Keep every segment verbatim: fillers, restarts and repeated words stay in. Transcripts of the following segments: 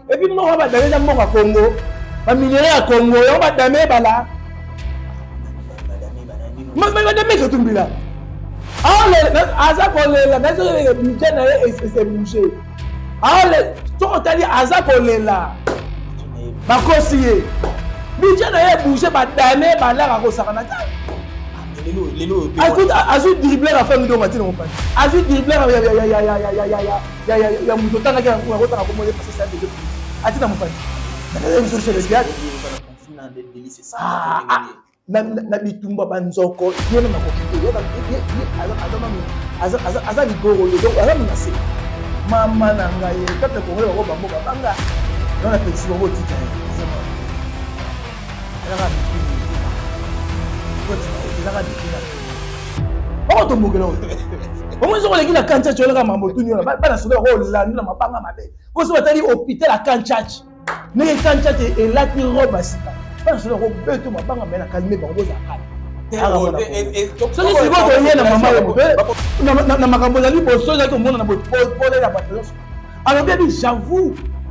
Et puis, moi, on va donner dans le Congo. Un minerai à Congo, on va donner là. Mais madame, c'est tout là. Ah, Aza Kolela, le budget c'est bougé. Ah, tu as dit Aza Kolela. Ma conseiller. Budget n'a bougé, ma dame, ma la Rosaranata. Écoute, Azu dribbler la fin de Domati, mon père. Azu dribbler, ya ya ya ya ya ya ya ya ya ya ya Moutotana qui a accommodé parce que c'est un de deux. Ati na mon père. Na bitumba banzoko yena na kokite yena aza aza aza ligoro yo donc aza menacé mama na ngai kata ko ngela ko bango babanga na pesi bango tika azama ala ka ala ka oh to mbokela o mo zo ko lekila kancha chola ka mambo tunyo na bana sola ko la na mapanga mabe ko so batali hôpital à kancha ne kancha te elati roba sika. Je suis calmer j'avoue,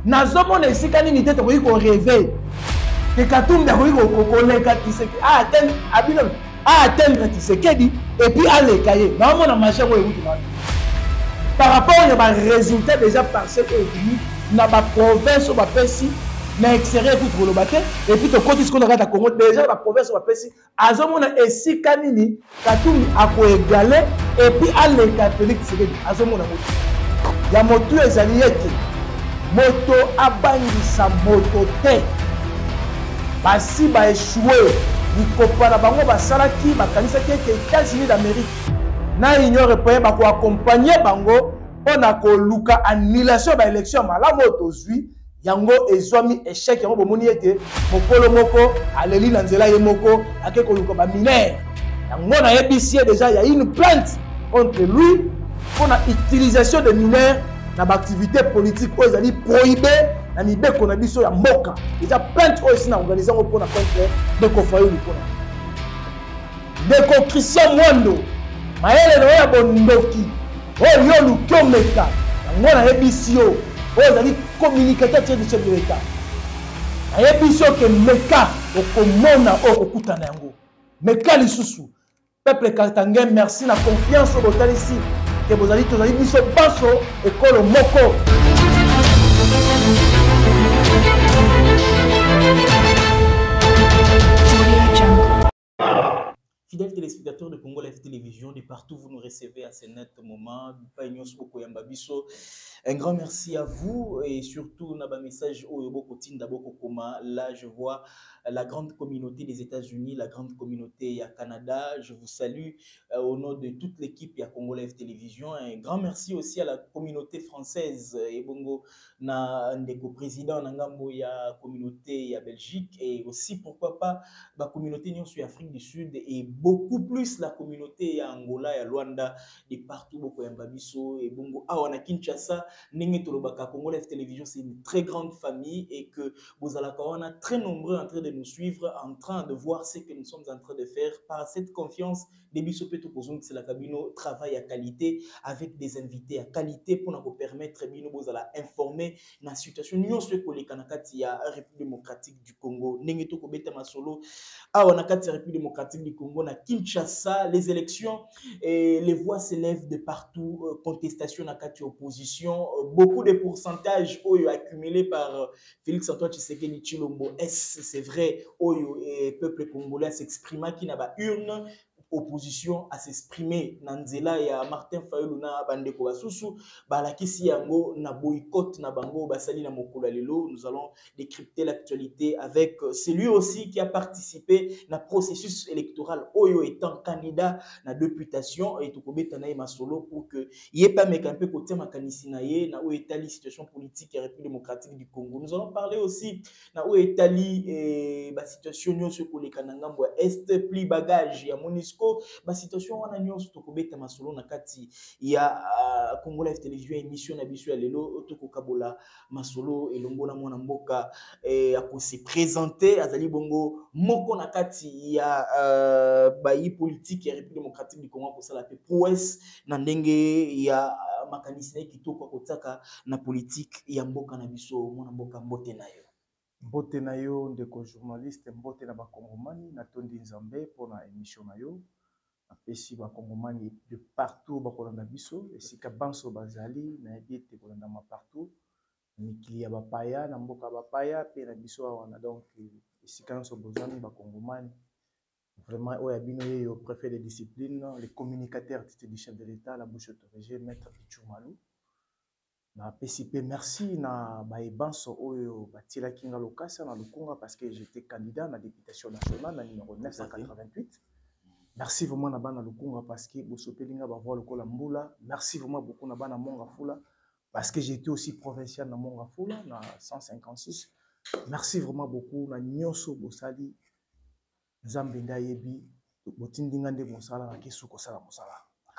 par rapport aux résultats déjà passés dans la province ou na extérieur pour le bateau et puis to côté ce qu'on a à Congo déjà la province va passer azomona esika nini Katumbi ako égaler et puis aller catholique c'est azomona moto ya moto ezali ete moto abangisa moto te basi ba échoué likopana bango basalaki bakanisa ke États-Unis d'Amérique na Union européenne ba ko accompagner bango pona ko luka annulation ba élection malamu tozui yango ezwami échec yango bomoni ete mokolo moko aleli na nzela ye moko akeko luka ba mineur yango na yebisi déjà il y a une plainte contre lui pour la utilisation de mineurs dans l'activité politique où ils ont prohibé na mibeko na biso ya mboka déjà plainte aussi na organisé pour la contre de kofayo lukona de Christian Mwando maele no ya bondoki o yo lukomeka yango na yebisi yo ils ont communicateur de chef de l'État. Il y a des gens qui meka okomona okutana yango. Meka lisusu. Peuple katangé merci la confiance au botal ici que vous allez tous allez biso baso école moko. Fidèles téléspectateurs de Congo Live Télévision, de partout vous nous recevez à ce net moment. Un grand merci à vous et surtout un message au Yobokotin d'Aboko Koma. Là, je vois la grande communauté des États-Unis, la grande communauté à Canada. Je vous salue euh, au nom de toute l'équipe à Congo Live Télévision. Un grand merci aussi à la communauté française et Bongo na ndeko président Nangambo ya communauté ya Belgique et aussi pourquoi pas la communauté Nyon sur Afrique du Sud et beaucoup plus la communauté ya Angola ya Luanda et partout beaucoup ya Mbabiso et Bongo ah on a Kinshasa Nenge Tolobaka Congo Live Télévision c'est une très grande famille et que vous allez on a très nombreux en train de nous suivre en train de voir ce que nous sommes en train de faire par cette confiance des Bisopeto Kozung c'est la cabino travail à qualité avec des invités à qualité pour nous permettre bino vous allez informer la situation Nyon sur les Kanakati ya République démocratique du Congo Nenge Toko Beta Masolo ah on a Kati République démocratique du Congo na Kinshasa les élections et les voix s'élèvent de partout euh, contestation na Kati opposition euh, beaucoup de pourcentages oyo accumulés par euh, Félix Antoine Tshisekedi Tshilombo est-ce c'est vrai oyo et peuple congolais s'exprima qui n'a pas urne opposition à s'exprimer Nanzela ya Martin Fayulu na bandeko basusu balakisi yango na boycott na bango basali na mokolo lelo nous allons décrypter l'actualité avec celui aussi qui a participé na processus électoral oyo étant candidat na députation et tokobeta na masolo pour que yé pas meka un peu côté makanisi na ye na o etali situation politique et République démocratique du Congo nous allons parler aussi na o etali et ba situation nyonso ko leka na ngambo est plus bagage ya Monisco ba situation wana nyonso tokobeta masolo na kati ya uh, Congo Live Télévision émission na biso ya lelo tokokabola masolo elongo na mwana mboka eh, ako se présenter azali bongo moko na kati ya uh, bayi politique ya République démocratique du Congo ko sala pe prouesse na ndenge ya makanisi na kitoko kotaka na politique ya mboka na biso mona mboka mbote na yo. Mbote na yo ndeko journaliste, mbote na bakongomani na tondi nzambe pona émission na yo. Apesi bakongomani de partout bakolanda biso esika banso bazali na yebite kolanda ma partout. Mikili ya bapaya na mboka bapaya pe na biso wana donc esika nso bozani bakongomani. Vraiment oya bino yo préfet de discipline, les communicateurs titre du chef de l'État la bouche autorisée maître Pichu Malou. Na P C P merci na baebanso oyo batila kinga lokasa na lukunga parce que j'étais candidat à la députation nationale na numéro neuf cent quatre-vingt-huit. Merci vraiment na bana lukunga parce que bosopelinga ba voir lokola mbula. Merci vraiment beaucoup na bana monga fula parce que j'étais aussi provincial na monga fula na cent cinquante-six. Merci vraiment beaucoup na nyonso bosali nzambe ndayebi botindinga nde mosala na kesu ko sala mosala.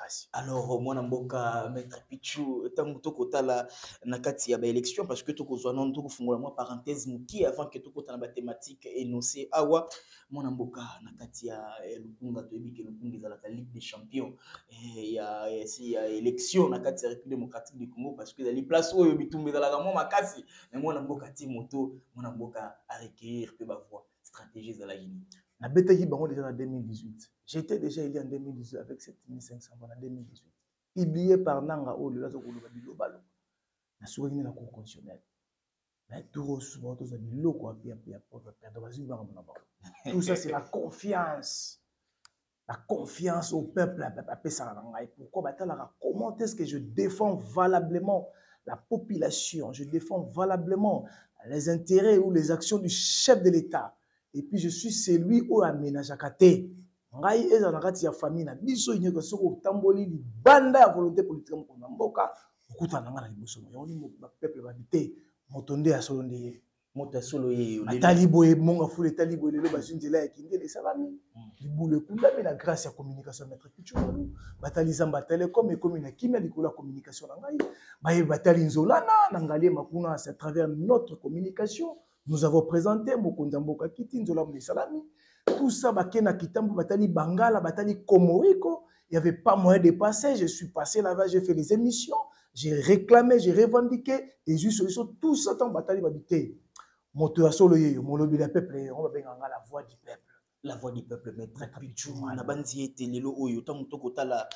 Alors, moi, Namboka, Maître Pichu, tant que tu as na kati ya ba élection, parce que tu as non tu fungula moi parenthèse muki avant que tu as na thématique énoncée awa, moi Namboka na kati ya lukunga to ebi ke lukunga za la Ligue des Champions, et ya si ya élection na kati ya République démocratique du Congo parce que dans les places où bitumbe za la moi makasi, mais moi Namboka ti moto, moi Namboka a recueillir pe ba voix stratégie za la Guinée. Na Betaki Bango déjà en deux mille dix-huit. J'étais déjà il y a en deux mille dix-huit avec sept mille cinq cents en deux mille dix-huit. Publié par Nanga O, le Lazo Koulouba du Lobalo. Na souris na cour constitutionnelle. Mais tout souvent tous a dit loko apia apia pour perdre vas-y ba mon abord. Tout ça c'est la confiance. La confiance au peuple à peuple ça na ngai. Pourquoi batala comment est-ce que je défends valablement la population, je défends valablement les intérêts ou les actions du chef de l'État. Et puis je suis celui où aménage à kate. Ngai eza na kati ya famille na biso inyeko soko tamboli li banda ya volonté politique mo na mboka okuta na ngala liboso yo ni ba peuple ba bité motonde ya solo ndeye moto solo ye talibo e monga fule talibo lelo ba sunzela ya kindele salami libule kunda mais la grâce ya communication maître Pichu Malou batali zamba telecom et commune kimia likolo communication na ngai ba ye batali nzolana na ngali makuna à travers notre communication. Nous avons présenté Mokondamboka Kiti Nzola Salami. Tout ça, Bakena Kitambo, Batali Bangala, Batali Komoriko. Il n'y avait pas moyen de passer. Je suis passé là-bas, j'ai fait les émissions. J'ai réclamé, j'ai revendiqué. Et juste solution, tout ça, tant Batali Babité. Moto à solo yeyo, mon lobby du peuple, on va bien la voix du peuple. La voix du peuple, maître Pichu, na bandi ete lelo oyo tant to kotala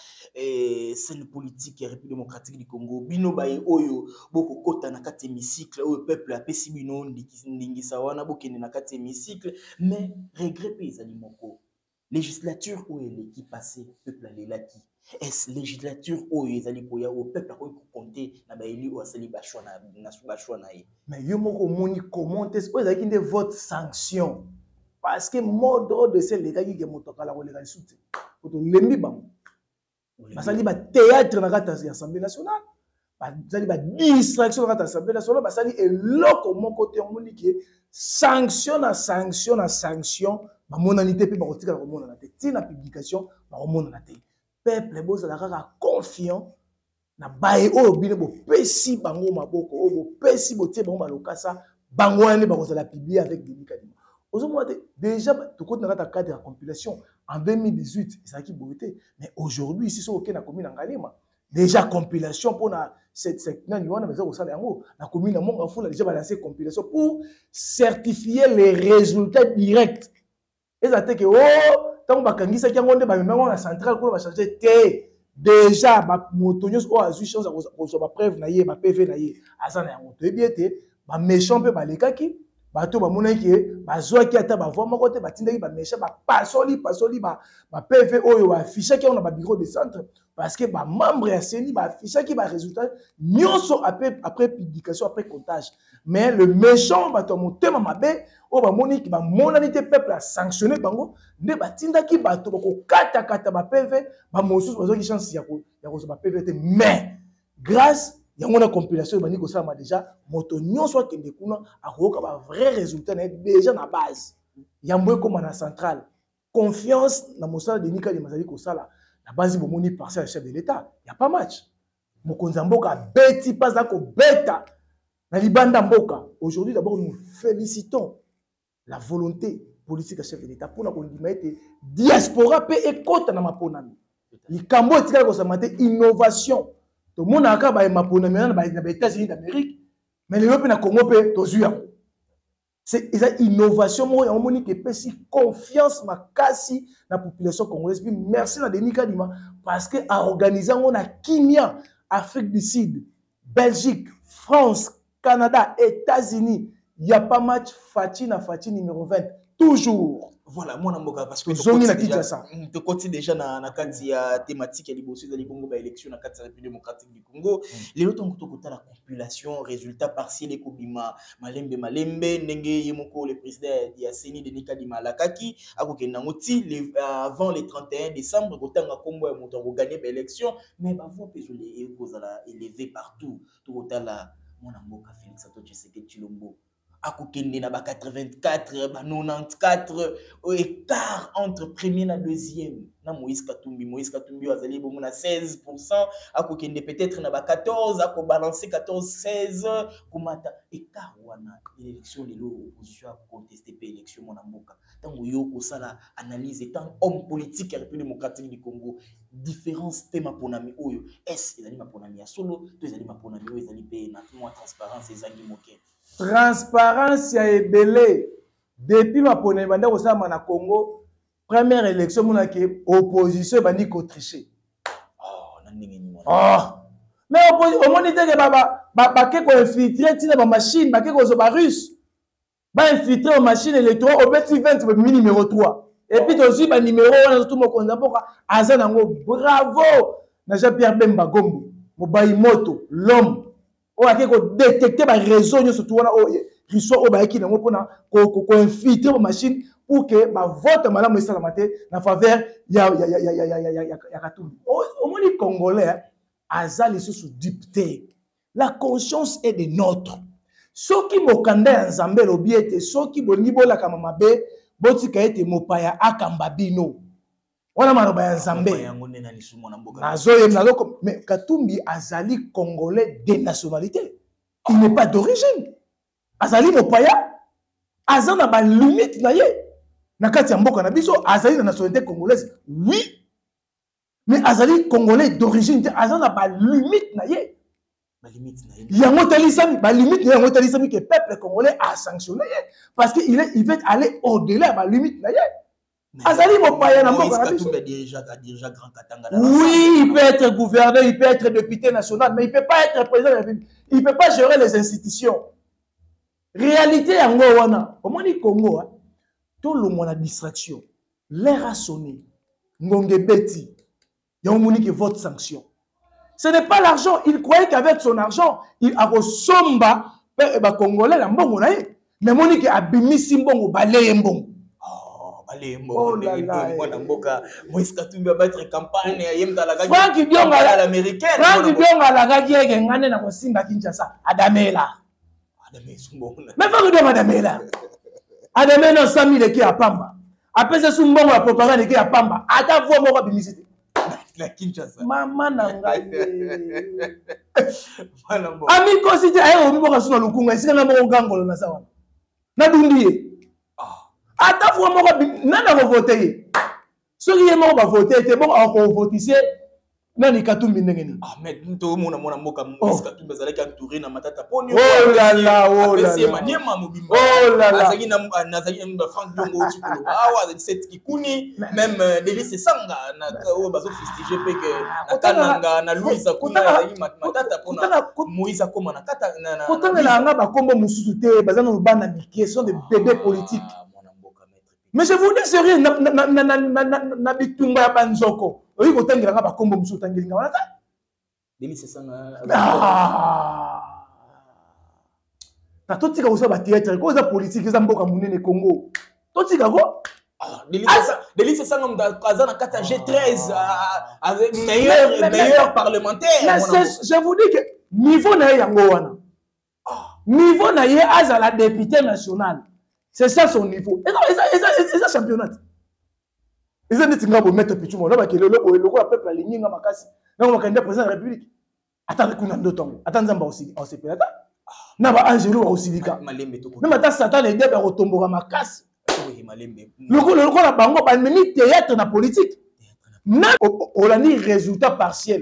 eh scène politique et République démocratique du Congo bino baye oyo boko kota na kati hémicycle oyo peuple apesi bino ndingisa wana bokene na kati hémicycle mais regret ezali moko législature oyo l'équipe passée peuple alelaki est législature oyo ezali koya o peuple ko compter na baeli o asali bashwa na na bashwa na ye mais yo moko moni comment est-ce que ezali des votes sanction. Parce que mot d'ordre de ces gars qui est motokala ko legal soute. Pour lembi bango. Basali ba théâtre na kata ya Assemblée nationale. Basali ba distraction na kata Assemblée nationale, basali eloko mon côté on moni qui sanction na sanction na sanction, ba monanité pe ba kotika ko mona na te. Ti na publication ba ko mona na te. Peuple boza la kaka confiant na bae o bino bo pesi bango maboko o bo pesi bo tie bango ba lokasa bango ane ba ko la publier avec des mécanismes. Déjà, tout le monde a cadre de la compilation en deux mille dix-huit, c'est qui beauté. Mais aujourd'hui, ici, sur la commune en Galema, déjà compilation pour la cette cette mais la commune en Mongafou a déjà balancé compilation pour certifier les résultats directs. Et ça fait que oh, tant que Kangisa qui a monté ba même la centrale pour changer T. Déjà, ba motonios o a eu chance à recevoir preuve na yé, ba P V na yé. Azana ya moto et bien té, ba méchant pe ba lekaki. Bato ba monaki ba zoaki ata ba voix moko te batindaki ba méchant ba pasoli pasoli ba ba P V oyo ba affiché ki on a ba bureau de centre parce que ba membre ya seni ba affiché ki ba résultat nyonso après après publication après comptage mais le méchant bato motema mabe o ba moniki ba monanité peuple a sanctionné bango nde batindaki bato bako kata kata ba P V ba mosusu bazoki chance ya ko ya ko ba P V te mais grâce il y a une compilation de Baniko Sama déjà, moto nyon soit kende kuna a un vrai résultat déjà na base. Il y a un comme na centrale. Confiance na mosala de Nika de Mazali Kosala. La base de moni parcelle chef de l'État. Il n'y a pas match. Mokonza Mboka beti pas ako beta. Na libanda Mboka. Aujourd'hui d'abord nous félicitons la volonté politique du chef de l'État pour la condimenter diaspora pe ekota na maponami. Likambo etika ko samate innovation. tout le monde a qu'à ma pour les États-Unis d'Amérique mais les Européens Congo peut tozuya c'est une innovation moi on moni que peut si confiance ma quasi la population congolaise puis merci na Denis Kadima parce que a organisé on a Kenya Afrique du Sud Belgique France Canada États-Unis il y a pas match Fati na Fati numéro vingt toujours. Voilà, moi n'amboka parce que tu continues déjà na na kati ya thématique ya liboso za Congo ba élection na kati ya République démocratique du Congo. Les autres ont tout la compilation résultat partiel ko bima malembe malembe ndenge yemoko le président ya Seni Denis Kadima Lakaki akokenda ngoti avant le trente et un décembre kotanga kombo ya moto ko gagner ba élection mais ba voix pésolé ekozala élevé partout tout la mon amboka Félix Antoine Tshisekedi Tshilombo akokende na ba quatre-vingt-quatre ba quatre-vingt-quatorze écart entre premier et deuxième na Moïse Katumbi Moïse Katumbi azali bomo na seize pour cent akokende peut-être na ba quatorze ako balancer quatorze seize komata écart wana élection lelo opposition a contester pe élection mon amboka tango yo ko sala analyse étant homme politique ya République démocratique du Congo différence tema ponami oyo est ezali ma ponami ya solo to ezali ma ponami oyo ezali pe na moi transparence ezangi moke transparence ya ebele depuis ma ponami banda ko sala na Congo première élection mon que opposition bandi ko tricher oh na ndenge ni oh mais au moins que baba ba ke ko infiltrer tina ba machine ba ke ko zo ba russe ba infiltrer aux machines électorales au petit vingt numéro trois et puis aussi ba numéro on tout mo konza poka azana ngo bravo na Jean-Pierre Bemba Gombo mobai moto l'homme o a ke ko détecter ba réseau nyo surtout wana o riso o ba ki na ngo pona ko ko infiltrer aux machines pour que ma vote madame Moïse Salamate na faveur ya ya ya ya ya ya ya ya Katumbi au moins les Congolais azali sous député la conscience est de notre soki mokanda nzambe lobiete soki bolingi bola kama mabe botika ete mopaya akamba bino wana maloba ya nzambe nazoye naloko mais Katumbi azali congolais de nationalité il n'est pas d'origine azali mopaya azana ba limite na ye na kati ya mboka na biso azali na nationalité congolaise oui mais azali congolais d'origine azana ba limite na ye ba limite na ye yango talisami ba limite na yango talisami que peuple congolais a sanctionné parce que il est il veut aller au-delà ba limite na ye azali mopaya na mboka na biso déjà déjà grand Katanga oui il peut être gouverneur il peut être député national mais il peut pas être président de la République il peut pas gérer les institutions réalité yango wana au moins ni Congo tout le monde a distraction l'air a sonné ngonge beti il y a un vote sanction. Ce n'est pas l'argent. Il croyait qu'avec son argent, il a resomba les Congolais. Mais Monique a bimi simbongo balé mbongo. Oh, balé mbongo. Oh là là. Moïse Katumbi va battre campagne. Franck Bionga à l'américaine. Franck Bionga à la gagné ngane na kosimba Kinshasa. Adamela. Adamela sumbongo. Mais Franck Bionga Adamela. Adamela cent mille qui a pamba. Après ce sumbongo la propagande qui a pamba. Ata voix moko bimisité. La Kinshasa. Maman nangaye. Ami kositi ayo obi boka suna lukunga isika na moko ngangolo na sawa. Na dundiye. Ah. Ata fwa moko nana ko voter. Soki ye moko ba voter te bon ko votiser nani Katumbi ndenge ni. Ah mais to mona mona mboka Moïse Katumbi azalaki entouré na matata poni. Oh là là oh là là. Maniema mobimba. Oh là là. Azaki na nazaki na Franck Biongo tukolo. Ah wa cette kikuni même Délice Sanga na o bazo festiger pe que na kananga na Louisa kuna azaki matata pona Moïse akoma na kata na na. Kotanga na nga ba kombo mususu te bazana bana miki sont des bébés politiques. Mais je vous dis sérieux na na na na na bitumba ya banzoko. Oui, quand on a pas combo musu tangilinga wana ta. Délice Sanga. Ah. Ta totika ko sa ba théâtre ko za politique za mboka munene Congo. Totika ko ah Délice Sanga mdaza na kata G treize avec meilleur meilleur parlementaire. Je vous dis que niveau na yango wana. Niveau na ye azala député national. C'est ça son niveau. Et ça et ça et ça championnat. Ils ont dit que vous mettez petit monde là que le le le peuple a ligné ngama kasi. Na ngama candidat président de la République. Attends kuna ndotongo. Attends nzamba aussi on se peut attends. Na ba Angelo aussi dika. Même attends Satan les débats retomboka makasi. Oui malembe. Le ko le ko na bango ba memi théâtre na politique. Même au la ni résultat partiel.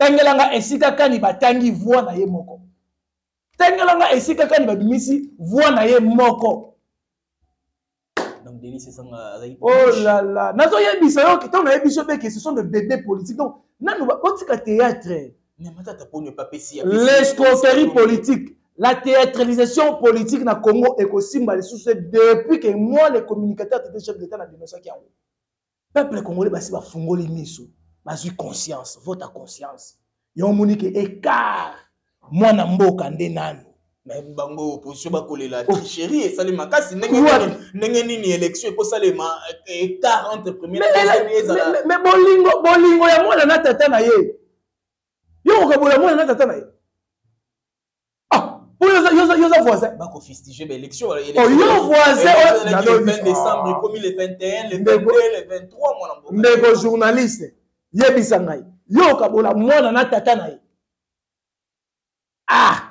tangelanga esika kani batangi voix na ye moko tangelanga esika kani babimisi voix na ye moko. Donc Denis c'est ça. Oh là là, nazo yebisa yo kitong na yebiso be que ce sont des bébés politiques. Donc nanu ba otika théâtre. Mais matata pour ne pas pécer. L'escroquerie politique, la théâtralisation politique na Congo est aussi mal sous depuis que moi les communicateurs étaient chefs d'État na dénoncer qui a. Peuple congolais basi ba fungoli miso, basi conscience, votre conscience. Yo monique écart moi na mboka nde nanu. Mais bango opposition ba kolela tricherie et salima kasi ndenge ndenge nini élection ko salema écart entre premier et deuxième. Mais bolingo bolingo ya mwana na tata na ye. Yo ko bolingo mwana na tata na ye. Ah, pour yo yo yo voisin ba ko fustiger ba élection élection. Oh yo voisin le vingt décembre comme le vingt et un, le vingt-deux, le vingt-trois mwana mboka. Ndeko journaliste yebisa ngai. Yo ka bola mwana na tata na ye. Ah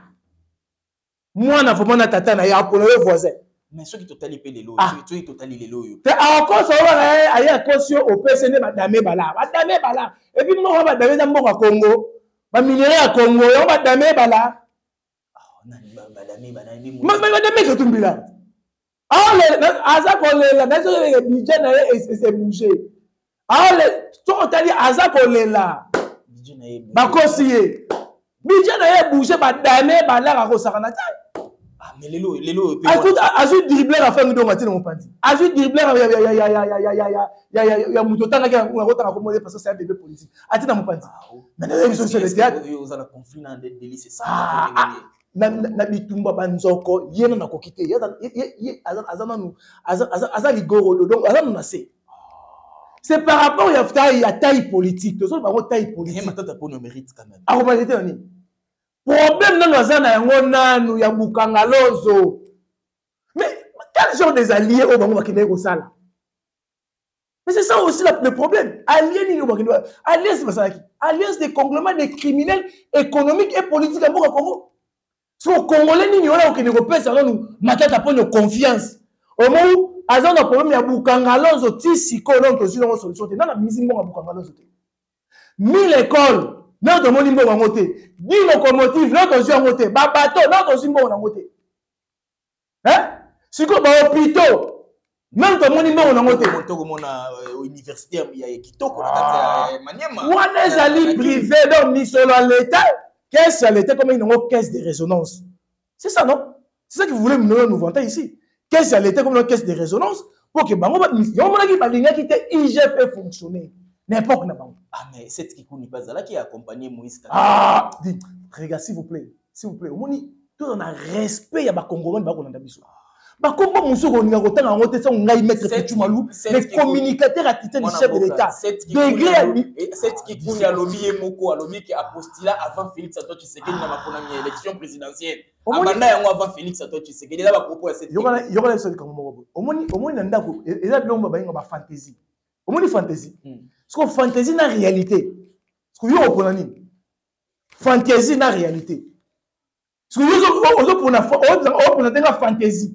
moi na vraiment na tata na ya pour le voisin mais ceux qui totali pe lelo tu tu totali lelo yo te encore ça va aller à caution au P C N madame bala madame bala et puis moi va dame dans mboka Congo ba minéraux à Congo yo madame bala ah nani ba madame bala ni mo madame que tumbila ah le aza ko le na so le budget na est bouger ah le tu totali aza ko le la budget na ye ba kosiye budget na ye bouger ba dame bala ko sakana ta. Ah, mais Lelo, Lelo, écoute, Azu dribbler à faire de Matine mon pandi. Azu dribbler à ya ya ya ya ya ya ya ya ya ya ya Moutotana qui a accommodé parce que c'est un bébé politique. Atina mon pandi. Maintenant, ils sont sur le théâtre. Vous avez un conflit dans des délits, c'est ça. Na na bitumba banzoko yena na kokite yaza yaza azana nu azana azana ligoro donc azana na c'est. C'est par rapport à taille à taille politique. Tout ça par rapport taille politique. Mais maintenant, pour nos mérites quand même. Ah, vous m'avez dit problème dans nos années, nous y a Bukangalozo. Mais quel genre des alliés au Bango Bakine Rosala? Mais c'est ça aussi le problème. Alliés, alliés, c'est ça. Alliés des conglomérats des criminels économiques et politiques à Congo. Si les Congolais n'y ont aucun Européen, ça nous matata pour nos confiance. Au moment où, à un problème, il y a Bukangalozo, Tissiko, donc, aussi, on solution. Non, la musique, bon, à Bukangalozo. Mille écoles. Non, de mon niveau en côté. dix locomotives, non, de en côté. Ba bateau, non, de mon en côté. Hein? Si quoi, ba hôpitaux. Même de mon niveau en côté. Mon université, il y a Kitoko, la Maniema. Moi, les alliés privés, donc, mis sur l'État. Qu'est-ce que l'État, comme ils n'ont caisse de résonance? C'est ça, non? C'est ça que vous voulez nous vanter ici. Qu'est-ce que l'État, comme une caisse de résonance? Pour que, bah, on va, il y a un moment qui était I G P fonctionner. N'importe quoi. Ah, mais cette qui n'est pas là qui a accompagné Moïse. Ah, dis, regarde, s'il vous plaît. S'il vous plaît. Au moins, tout on a respect à Congolais, bah, on a d'habitude. Bah, comment mon second n'y a autant en route, ça, on a y mettre Petit Malou, les communicateurs à titre du chef de l'État. Degré à lui. Cette qui coule à l'Obi et Moko, à l'Obi qui a postulé avant Félix Antoine Tshisekedi dans ma première élection présidentielle. Avant Félix Antoine Tshisekedi, là, va proposer cette. Il y aura il y aura les comme moi. Au moins, au moins, il y a un d'accord. Et là, on va y fantaisie. Au moins, une fantaisie. Parce que fantaisie na réalité. Parce que yo pour nani. Fantaisie na réalité. Parce que yo yo pour na pour na tenga fantaisie.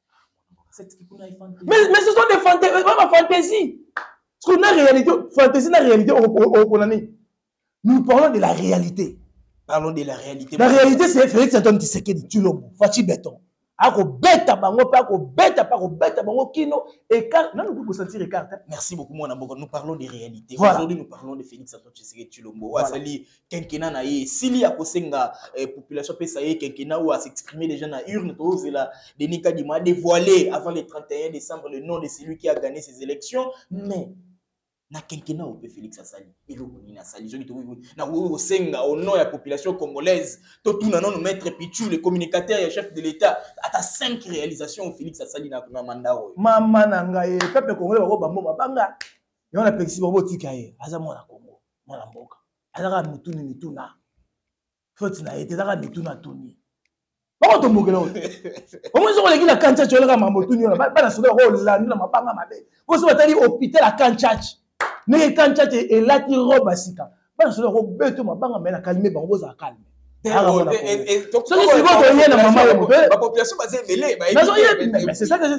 Mais mais ce sont des fantaisies, pas ma fantaisie. Parce que na réalité, fantaisie na réalité pour nani. Nous parlons de la réalité. Parlons de la réalité. La réalité c'est Félix Antoine Tshisekedi Tshilombo, Fachi Béton. Ako beta bango pa ko beta pa ko beta bango kino écart non nous pouvons sentir écart. Merci beaucoup mon amour. Nous parlons de réalité. Voilà. Aujourd'hui nous parlons de Félix Antoine Tshisekedi Tshilombo. Voilà. Asali kenkena na ye sili akosenga population pesa ye kenkena ou à s'exprimer les gens na urne to zela Denis Kadima dévoilé avant le trente et un décembre le nom de celui qui a gagné ces élections mais na kenkena ou Félix Asali eloko ni na sali joki to na wo senga au nom de la population congolaise to tout nanon maître Pichu le communicateur et chef de l'État à cinq réalisations Félix Asali na na mandat oyo mama na ngai peuple congolais ba bambo mabanga yo na pexi ba botika ye aza mwana Congo mwana mboka azaka mutuni mituna faute na ete azaka mituna tuni ba to mbokela oyo au moins on leki la kancha chola mambo tuni ona ba na solo ko landu na mabanga mabe bo so batali hôpital la kancha mais kancha te elati roba sika ba na solo ko beto mabanga mais na calmer bango za calme La population basée belé, mais c'est ça que je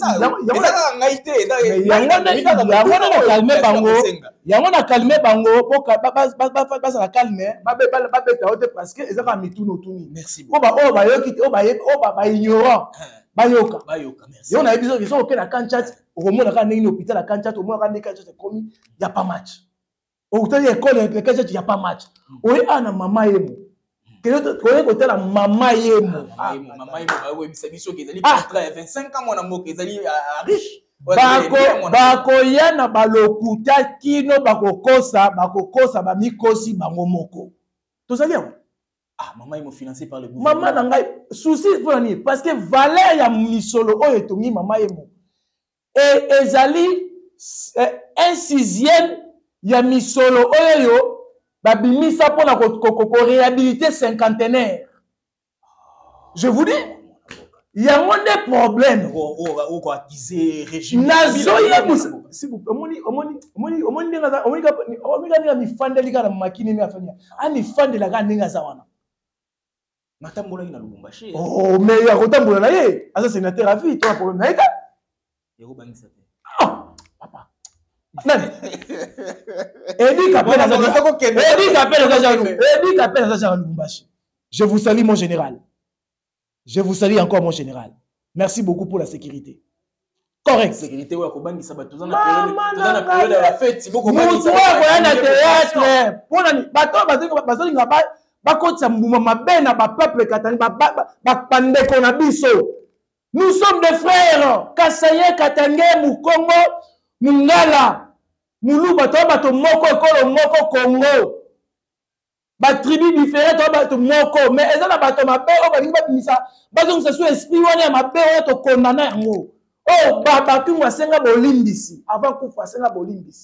il y a un calmé bango pour la calmer parce que ils ont mis tout autour. Merci beaucoup. Oh bah yo quitte oh bah oh bah ignorant bayoka bayoka merci. On a besoin ils sont OK la canchat au moment la canchat hôpital la canchat au moment la canchat c'est commis il y a pas match. Au temps école la canchat il y a pas match. Oui ana mama yemo. Que tu côté la mama yemo. Mama yemo ba oui c'est biso qui ezali vingt-cinq ans mona moko ezali riche. Bako bako yana balokuta kino bakokosa bakokosa ba mikosi bango moko. Tozali awa. Ah maman ils m'ont financé par le gouvernement. Maman nanga souci pour ni parce que valeur ya misolo oyo etongi mama yemo. Et ezali un sixième ya misolo oyo yo babimisa pona ko réhabiliter cinquantenaire. Je vous dis il y a moins de problèmes. On va accuser régime. Nazoya si vous omoni omoni omoni omoni nga omoni ka omoni ka mi fande lika na makini ni afanya. Ani fande la ga ninga za wana. Matambola ina Lubumbashi. Oh mais ya kotambola na ye. Asa sénateur à vie, toi problème na eka. Yego bangisa te. Ah papa. Nani? Edi kapela za Edi kapela za Edi kapela za Lubumbashi. Je vous salue mon général. Je vous salue encore, mon général. Merci beaucoup pour la sécurité. Correct. Sécurité, oui, Kobangi Sabato. Vous en avez période de la fête. Si vous avez un théâtre. Pour la bateau, bateau, bateau, bateau, bateau, nous sommes des frères. Kasaye, Katangé, Mukongo, Mungala, Moulou, bateau, bateau, Moko, Kolo, Moko, Congo. Ba tribu différente ba to moko mais eza na bato mabe o ba ninga bimisa bazo se so esprit wana mabe o to kondana yango o ba ba tu wasenga bolimbisi avant kufa senga bolimbisi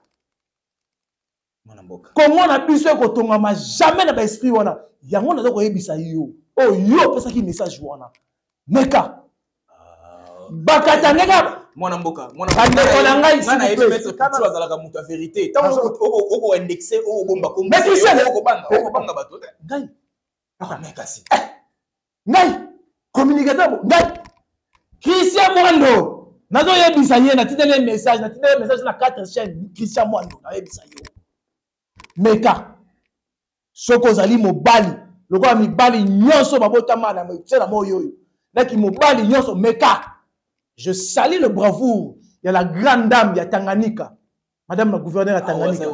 mwana mboka comment na biso ko tonga ma jamais na ba esprit wana yango na ko yebisa yo o yo pesa ki message wana meka bakatangeka mwana mboka mwana mboka na ngai ngana yetu mettre tout azalaka mutu a vérité tant o ko indexer o bomba ko o ko banga o ko banga bato te ngai ah mais kasi ngai communicateur ngai Christian Mwando nazo yebisa ye na titele message na titele message na quatre chaînes Christian Mwando na yebisa yo meka soko zali mobali lokwa mibali nyonso babota mana metsela moyo yo naki mobali nyonso meka. Je salue le bravoure. Il y a la grande dame, il y a Tanganyika. Madame la gouverneure à Tanganyika.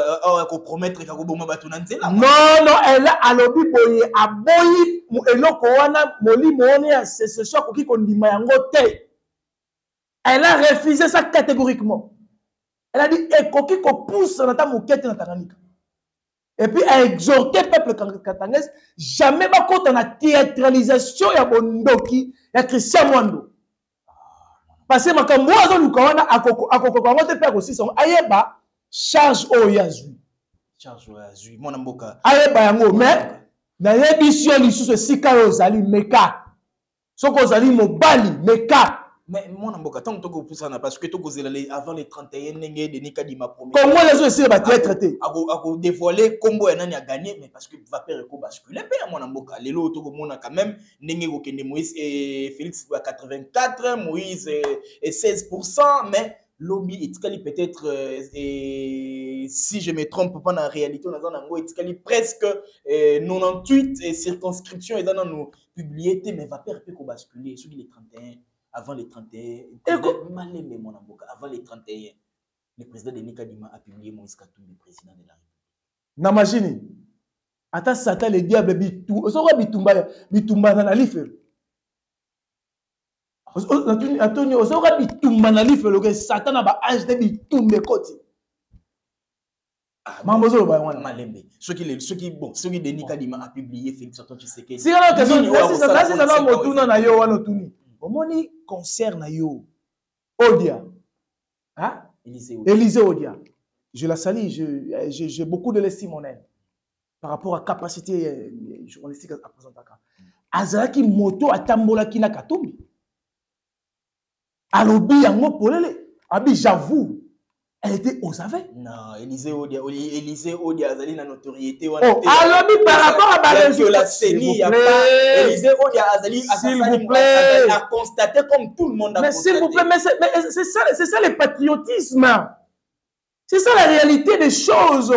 Non, non, elle a alobi boye, aboyi, eloko wana, moli moone, c'est ce choc qui kondima yango te. Elle a refusé ça catégoriquement. Elle a dit, eh, koki ko pousse dans ta moukette na Tanganyika. Et puis, elle a exhorté le peuple katangais, jamais pas contre la théâtralisation, il y a Bondoki, il y a Christian Mwando. Parce que makambo azo lukawana akoko akoko kango te peko six ayeba charge o yazui charge o yazui mona mboka ayeba yango mais na yebisio lisusu sika yo zali meka soko zali mobali meka mais mona mboka tant que tu poussa na parce que tu kozela avant les trente et un nenge de nika di ma premier comment les autres c'est ba traité ako ako dévoiler combo ya nani a gagné mais parce que va perdre ko basculer pe mona mboka lelo to ko mona quand même nenge ko kende Moïse et Félix à quatre-vingt-quatre Moïse et seize pour cent mais lobby etikali peut-être et si je me trompe pas dans la réalité on a dans etikali presque quatre-vingt-dix-huit et circonscriptions et dans nous publier mais va perdre ko basculer sur les trente et un avant les trente et un, avant les trente et un, le président de Nikadima a publié Moïse Katumbi, le président de la République. Namagini, ata Satan le diable bitu, osoka bitumba bitumba na life. Antonio, osoka bitumba na life lo que Satan a ba ange de bitumbe koti. Mambozo ba wana malembe. Ceux qui ceux qui bon, ceux qui de Nikadima a publié Félix Antoine Tshisekedi. Si on a question, si ça c'est ça motuna na yo wana tuni. Omoni concerne yo Odia. Hein? Élisée Odia. Élisée Odia. Je la salue, je j'ai je, beaucoup de l'estime en elle par rapport à capacité euh, journalistique à présenter. Azalaki moto atambola ki na Katumbi. Alobi yango polele. Abi j'avoue. Elle était aux aveux. Non, Élisée Odia, Élisée Odia, Azali na notoriété. Oh, alors, par rapport à ma résultat, s'il vous plaît. Élisée Odia, Azali, s'il vous plaît, a constaté comme tout le monde a mais constaté. Mais s'il vous plaît, mais c'est ça, c'est ça le patriotisme. C'est ça la réalité des choses.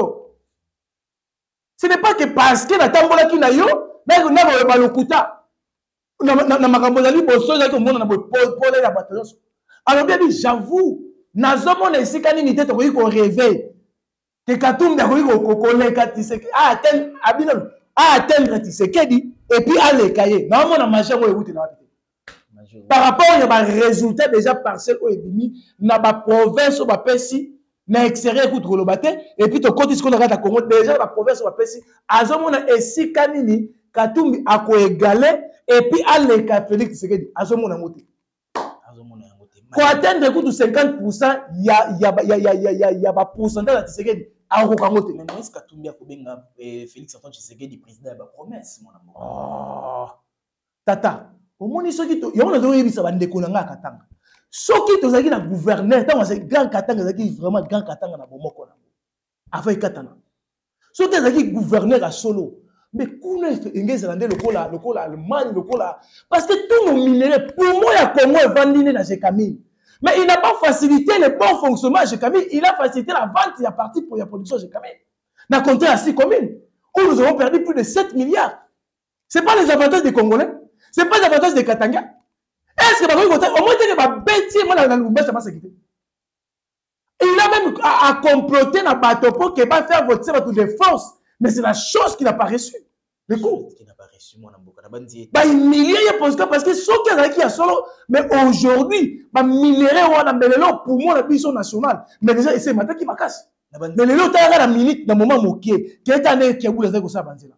Ce n'est pas que parce que la tambola qui n'a yo, mais on a le balokuta. On a na makambozali bosso za ko mona na bo pole la bataillon. Alors bien dit, j'avoue, nazomona isikani ni tete ko ko rêver. Que Katumbi a ko ko le katiseke a atteindre abino a atteindre Tshisekedi et puis à les cahier. Na mona machin ko écouter na par rapport à résultat déjà partiel au ebimi na ba province ba pesi na extérieur écoute Rolobate et puis to côté ce qu'on a à Congo déjà la province ba pesi azomona esikani ni Katumbi a ko égaler et puis à les Félix Tshisekedi azomona ngote azomona ngote pour atteindre écoute cinquante pour cent il y a il y a il y a il y a il y a ba pourcentage de Tshisekedi a ko kangote mais moi est-ce Katumbi a ko benga Félix Antoine Tshisekedi président ba promesse mon amour oh tata au moins soki to yona zo yebisa bandeko na nga katanga soki to zaki na gouverneur tant c'est grand katanga zaki vraiment grand katanga na bomoko na avant katana soki zaki gouverneur à solo mais kuna engeza ndé lokola lokola Allemagne lokola parce que tous nos minéraux pour moi ya Congo est vendu dans Gécamine mais il n'a pas facilité le bon fonctionnement de Gécamine, il a facilité la vente il y a parti pour la production de Gécamine dans compté à six communes où nous avons perdu plus de sept milliards. C'est pas les avantages des Congolais. Ce n'est pas l'avantage de Katanga. Est-ce que au moins il va bêtir dans le ça va sécurité. Il a même à, à comploter dans le bateau pour qu'il va faire voter votre défense. Mais c'est la chose qu'il n'a pas reçue. Le coup. Qui n'a pas reçu, mon amour. Bah, il milliers parce que ceux qui a solo, mais aujourd'hui, bah, milliers on a melelo pour moi la mission nationale. Mais déjà, c'est maintenant qui m'a cassé. Mais le lot a la minute dans le moment moqué. Qui est un qui a voulu faire ça banzela.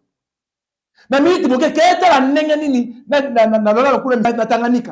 Na minute moke keta la nenga nini na na na na kule na Tanganyika.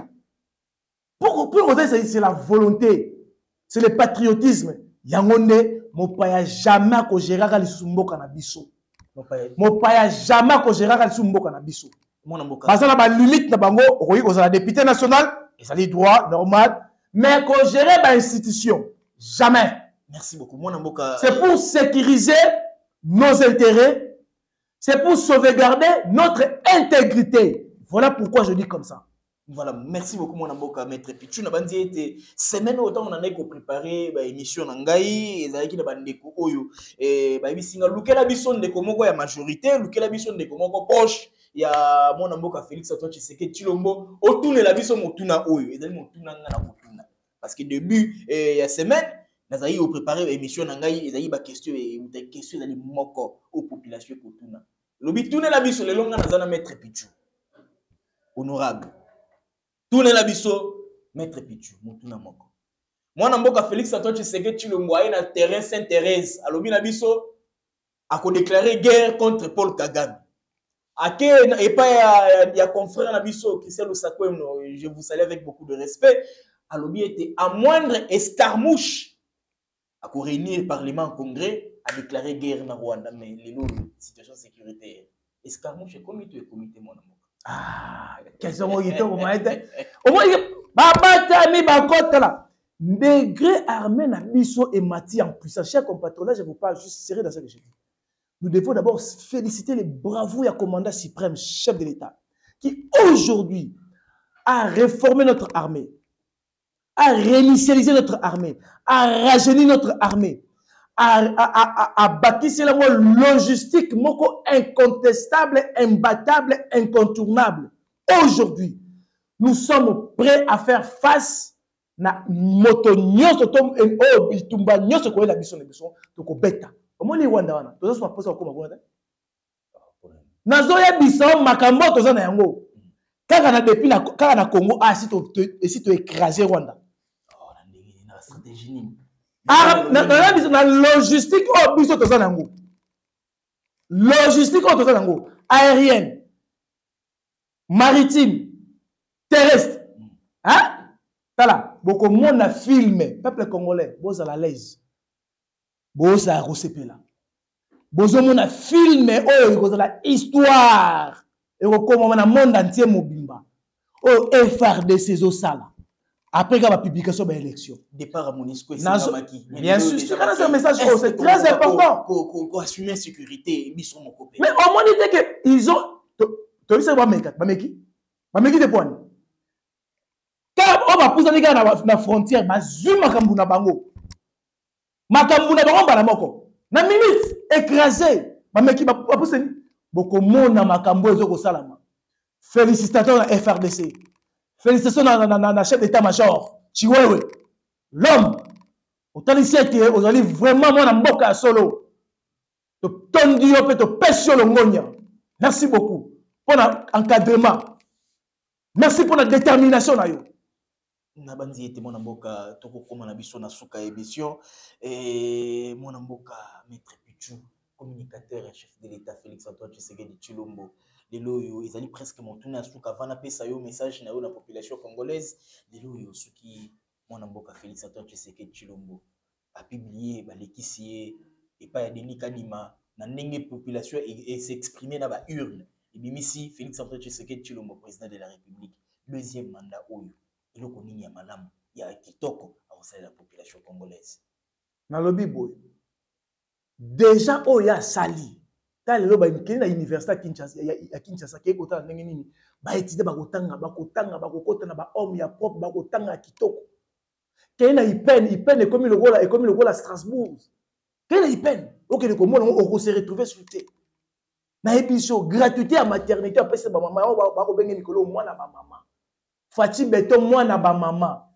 Pour pour c'est la volonté, c'est le patriotisme. Yangonde mopaya jamais ko gérera li sumboka na biso. Mopaya jamais ko gérera li sumboka na biso. Mona mboka. Parce que la limite na bango okoki ko la député national, et ça les droits normal, mais ko gérer ba institution jamais. Merci beaucoup. Mona mboka. C'est pour sécuriser nos intérêts. C'est pour sauvegarder notre intégrité. Voilà pourquoi je dis comme ça. Voilà, merci beaucoup mon amboka maître Pichu na bandi était semaine autant on en a ko préparer ba émission na ngai ezalaki na bandeko oyo et ba bisinga lukela biso ndeko moko ya majorité lukela biso ndeko moko poche ya mon amboka Félix Antoine Tshisekedi Tshilombo otune la biso motuna oyo ezali motuna nga na motuna parce que début il y a semaine nazali au préparer émission na ngai ezali ba question et des questions ezali moko aux populations kotuna lobi tune la biso le longa nazana maître Pichu honorable tune la biso maître Pichu motuna moko mwana mboka Félix Antoine Tshisekedi Tshilombo aye na terrain Sainte-Thérèse alobi na biso a ko déclarer guerre contre Paul Kagame ake et pas ya ya confrère na biso qui c'est le Sakwem je vous salue avec beaucoup de respect alobi était à moindre escarmouche à ko réunir le parlement en congrès a déclaré guerre na Rwanda mais les situation sécuritaire escarmouche comité et comité mon amour. Ah, question au yito comment était au moins baba mi bakota là degré armé na biso et mati en puissance chers compatriotes là je vous parle juste serré dans ce que je dis. Nous devons d'abord féliciter les bravos et commandant suprême chef de l'État qui aujourd'hui a réformé notre armée, a réinitialisé notre armée, a rajeuni notre armée, a, a, a, a bâti la logistique moko incontestable, imbattable, incontournable. Aujourd'hui, nous sommes prêts à faire face na moto nyoso tom en o bitumba nyoso ko la biso na biso to ko beta. Omoni Rwanda wana, tozo so posa ko makona. Nazo ya biso makambo tozo na yango. Kaka na depuis na kaka na Congo a si to si to écraser Rwanda. Oh la ndenge na stratégie nini. Ah, na na biso na logistique o biso tozo na yango. Logistique o tozo na yango, aérienne, maritime, terrestre. Hein? Tala, beaucoup monde a filmé, peuple congolais, boza la l'aise. Boza rosepela. Bozo monde a filmé oh boza la histoire. Et comme on a monde entier mobimba. Oh F R D C zo sala. après la publication de l'élection. Départ à Monisco et Nazo... Maki. Bien sûr, c'est un message, c'est très important. Pour assumer la sécurité, ils sont mon copain. Mais au moins, il dit qu'ils ont. Tu as vu ça, Bameki Bameki de points. Car on va pousser les gars dans la frontière, ma zoom makambu na bango. Makambu na bango bala moko. Na minute écrasé. Bameki va pousser. Boko mona makambu ezo ko salama. Félicitations à F R D C. Félicitations à la chef d'état-major. Chiwewe. L'homme. Autant ici que aujourd'hui vraiment moi na mboka solo. To tondi yo pe to pesio lo ngonya. Merci beaucoup pour l'encadrement. Merci pour la détermination na yo. Nabanzi était mon amboka toko koma na biso na suka émission et mon amboka maître Pichou, communicateur et chef de l'État Félix Antoine Tshisekedi Tshilombo. Les loyo ils allaient presque monter na suka vana pesa yo message na yo la population congolaise. Les loyo suki mon amboka Félix Antoine Tshisekedi Tshilombo a publié ba lekisier et pas ya Denis Kadima na ndenge population et s'exprimer na ba urne. Et bimisi Félix Antoine Tshisekedi Tshilombo président de la République deuxième mandat oyo. Il y a madame, il y a kitoko à la population congolaise. Dans le Bible, déjà, il y a Sali. Quand il y a l'université à Kinshasa, qui est au temps de l'ennemi, il y a étudié bakotanga, bakotanga, bakotanga, ba homme ya propre, bakotanga kitoko. Quand il y a peine, il peine comme le rôle, et comme le rôle à Strasbourg. Quand il y a peine, ok, le comment on se retrouve sur le na émission gratuité à maternité, après c'est ma maman, on va revenir Nicolas, moi na ma maman. Fati beto mwana ba mama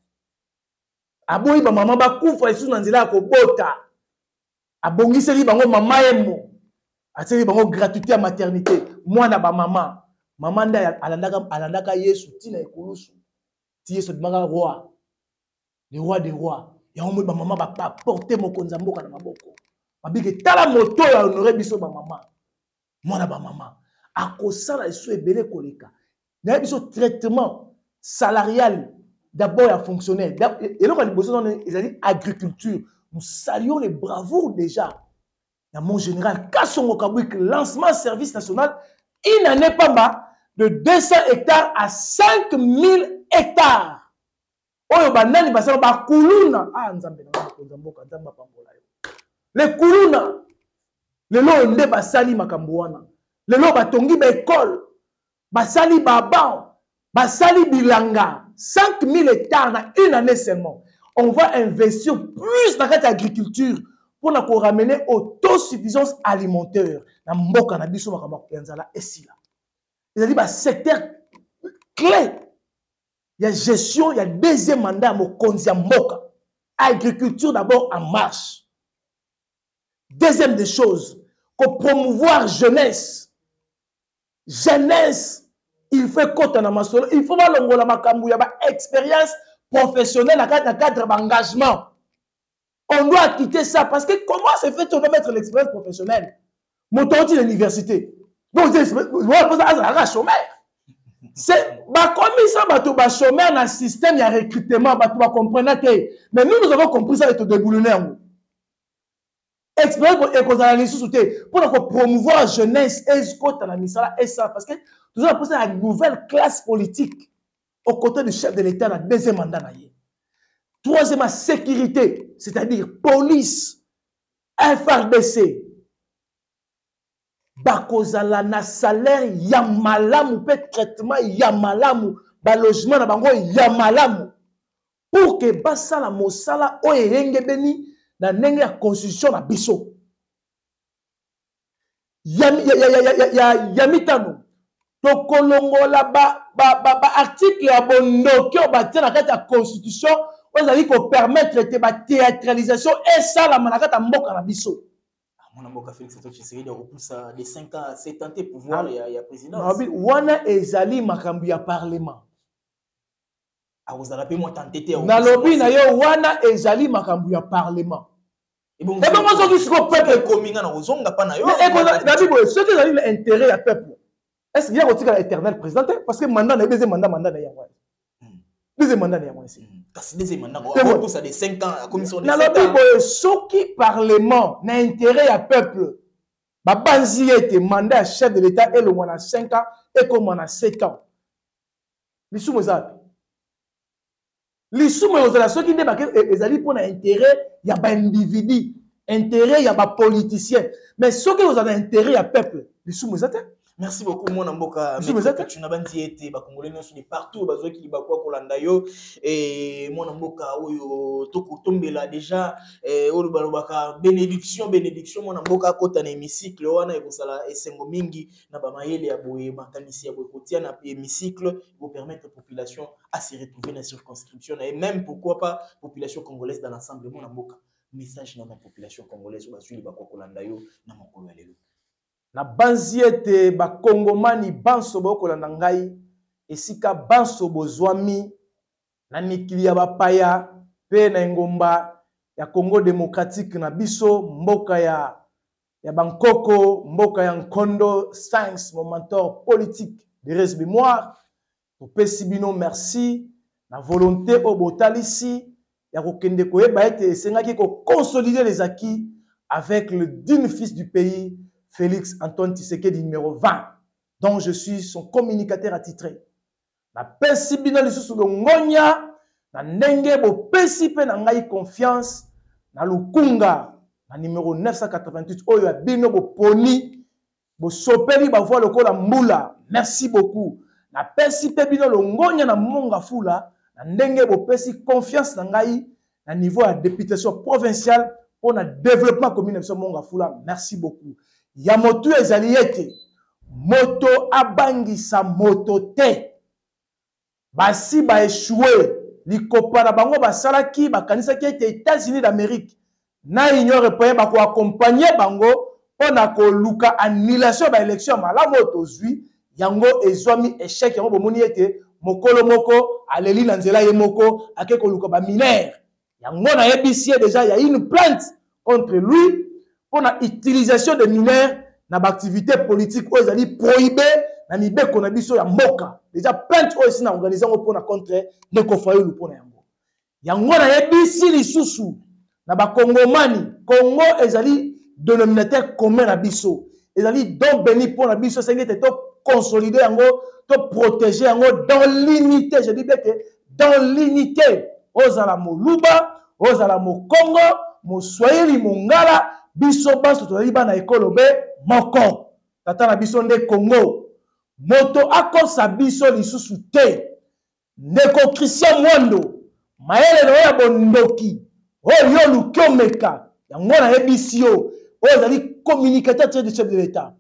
aboyi ba mama ba kufa esu na nzela ko bota abongiseli bango mama emo ateli bango gratuité à maternité mwana ba mama mama nda alandaka alandaka Yesu tina ekulusu ti Yesu dimaka roi le roi des rois ya omo ba mama ba porter mokonza mboka na maboko babike tala moto ya honorer biso ba mama mwana ba mama akosala esu ebele koleka na biso traitement salarial d'abord à fonctionnaire et là on a besoin de agriculture. Nous saluons les bravoures déjà. Il y a mon général Kassongo Kabouik lancement service national il n'en est pas bas de deux cents hectares à cinq mille hectares. Oyo banani basalo ba kuluna ah nzambe na konza mboka nzamba pambola yo. Les kuluna le lo nde basali makambo wana. Le lo batongi ba école basali baba basali bilanga cinq mille hectares dans une année seulement. On va investir plus dans l'agriculture pour nous ramener autosuffisance alimentaire. Dans mboka na biso makambo yanzala esila. C'est-à-dire bah secteur clé. Il y a gestion, il y a deuxième mandat mo konzia mboka. Agriculture d'abord en marche. Deuxième des choses, pour promouvoir jeunesse. Jeunesse il fait côté dans ma solo, il faut pas l'ongola makambu ya ba expérience professionnelle à cadre d'engagement. On doit quitter ça parce que comment se fait on doit mettre l'expérience professionnelle? Montons à l'université. Donc c'est un chômeur. C'est bah comme ça bateau ba chômeur dans système il y a recrutement bateau ba comprendre que mais nous nous avons compris ça avec déboulonner. Expérience et cause analyse sous-té pour promouvoir la jeunesse et côté la misala et ça parce que nous avons posé la nouvelle classe politique aux côtés du chef de l'État dans le deuxième mandat. Troisièmement, sécurité, c'est-à-dire police, F R D C. Bakozala na salaire yamalamu, peut traitement yamalamu, ba logement na bango yamalamu. Pour que basala mosala oyenge beni na nenge ya constitution na biso. Yamitano. Tokolongola ba ba ba ba article ya bondoki o batia na kati ya constitution ozali ko permettre te ba théâtralisation et ça la manakata mboka na biso. Mon amboka Félix Antoine Tshisekedi repousse de cinq ans c'est tenté pouvoir ya ya présidence. Nabi wana ezali makambu ya parlement. A vous avez moi tenté te. Na lobi na yo wana ezali makambu ya parlement. Et bon moi qui siko peuple kominga na ozonga pa na yo. Et ko Nabi boy ce qui ezali l'intérêt ya peuple. Est-ce qu'il y a un éternel président? Parce que le mandat n'est pas deuxième mandat, mandat n'est pas deuxième mandat n'est pas ici. Parce que deuxième mandat, on pousse à des cinq ans, la commission de cinq ans. Ce qui parlement n'a intérêt à peuple, Babanzi était mandat à chef de l'État et le moins à cinq ans et comme on a sept ans. Les sous-mozades. lisumu ozala soki nde bake ezali mpona intérêt ya baindividu, intérêt ya bapoliticien, mais soki ozala intérêt ya peuple lisumu eza te. Merci beaucoup mon mboka. Tu n'as pas dit été ba congolais non de partout bazo ki libakwa kolanda yo et mon mboka oyo toko tombela déjà et o lobaka bénédiction bénédiction mon mboka kota na hémicycle wana ekosala esengo mingi na ba mayele ya boye makanisi ya boye kotia na hémicycle pour permettre la population à se retrouver dans la circonscription et même pourquoi pas population congolaise dans l'ensemble mon mboka. Message na la population congolaise bazo libakwa kolanda yo na mokolo ya lelo. Na banzi ete bakongomani banso bokolanda ngai esika banso bozwami na mikili ya bapaya pe na ngomba ya Congo démocratique na biso mboka ya ya Bankoko mboka ya Nkondo Science mon mentor politique de res mémoire topesi bino merci na volonté obotalisi ya kokende koyeba ete esengaki ko consolider les acquis avec le digne fils du pays Félix Antoine Tshisekedi numéro vingt, dont je suis son communicateur attitré. Na pesi bino lisusu ngonya na ndenge bo pesi pe na ngai confiance na lukunga na numéro neuf cent quatre-vingt-huit oyo ya bino bo poni bo sopeli ba voix lokola mbula. Merci beaucoup. Na pesi pe bino ngonya na monga fula na ndenge bo pesi confiance na ngai na niveau ya députation provinciale pour le développement commune de monga fula. Merci beaucoup. Yamotu ezali ete moto abangisa moto te basi ba échoué likopa na bango basalaki bakanisaki ete États-Unis d'Amérique na Union européenne ba ko accompagner bango pona ko luka annulation ba élection malamu otozwi yango ezwami échec yango bomoni ete mokolo moko aleli na nzela ye moko akeko luka ba mineur yango na yebisi déjà il y a une plainte contre lui pour l'utilisation de mineurs dans l'activité politique où ils allaient prohiber na mibeko na biso ya mboka déjà plainte aussi na organisation pour na contre ne kofayo lu pona yango yango na yebisi lisusu na ba kongomani Congo ezali dénominateur commun na biso ezali don béni pour na biso c'est que to consolider yango to protéger yango dans l'unité je dis bien que dans l'unité ozala moluba ozala mo Congo mo Swahili mongala biso baso tozali bana ekolo be moko tata na biso nde Congo moto akosa biso lisusu te ndeko Christian Mwando mayele no ya bondoki oyo lukiomeka yango na yebisi yo ozali communicateur de chef de l'État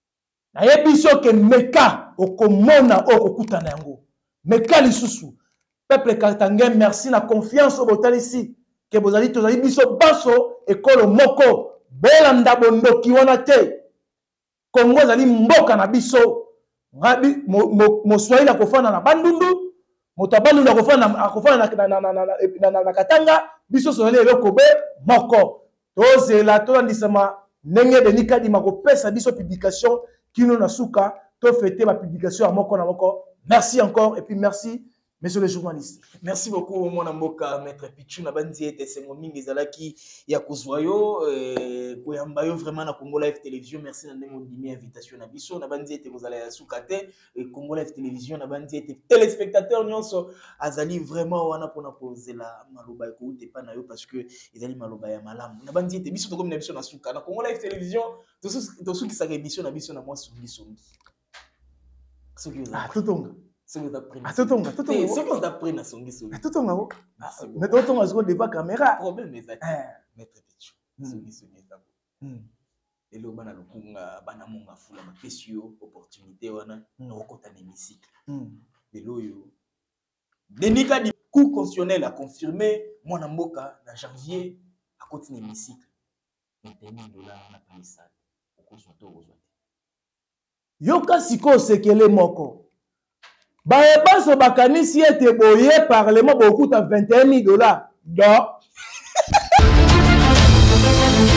na yebisi yo ke meka okomona okokutana yango meka lisusu peuple katangé merci na confiance obotalisi ke bozali tozali biso baso ekolo moko bolanda bondoki wana te Congo zali mboka na biso ngabi mo Swahili akofana na bandundu moto bandundu akofana akofana na na na na Katanga biso sozali eloko be moko tozela tolandisama ndenge denika di makopesa biso publication kino na suka to fêter ma publication à moko na moko. Merci encore et puis merci messieurs les journalistes. Merci beaucoup mon amboka maître Pichu na bandi ete sengo mingi zalaki ya kozwayo euh koyambayo vraiment na Congo Live Télévision. Merci na ndemo dimi invitation na biso na bandi ete kozala ya sukate et Congo Live Télévision na bandi ete téléspectateurs nyonso azali vraiment wana pona kozela maloba ko te pa na yo parce que ezali maloba ya malamu na bandi ete biso to comme na biso na suka na Congo Live Télévision to to suki sa émission na biso na moi sungi sungi suki ah tutonga c'est que d'après ah tutonga tutonga c'est que d'après na sungi sungi ah tutonga mais tutonga zo devant caméra problème est maître Pichu sungi sungi ça et le bana lokunga bana monga fula ma pesio opportunité wana na okota na hémicycle de loyo Denika di coup constitutionnel a confirmé mon mboka na janvier à continuer hémicycle vingt mille dollars na pamisade okozoto ozwati yoka siko sekele moko bae baso bakanisi ete boye parlement bokuta vingt et un mille dollars do